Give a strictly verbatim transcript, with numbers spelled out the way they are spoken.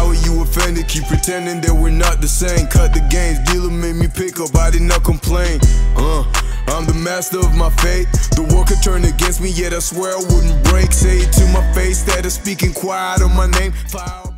How are you offended? Keep pretending that we're not the same. Cut the games, dealer made me pick up, I did not complain. Uh, I'm the master of my fate. The world could turn against me, yet I swear I wouldn't break. Say it to my face, instead of speaking quiet on my name. Fire